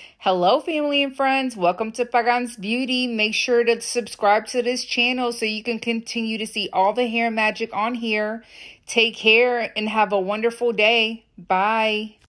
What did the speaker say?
Hello, family and friends. Welcome to Pagans Beauty. Make sure to subscribe to this channel so you can continue to see all the hair magic on here. Take care and have a wonderful day. Bye.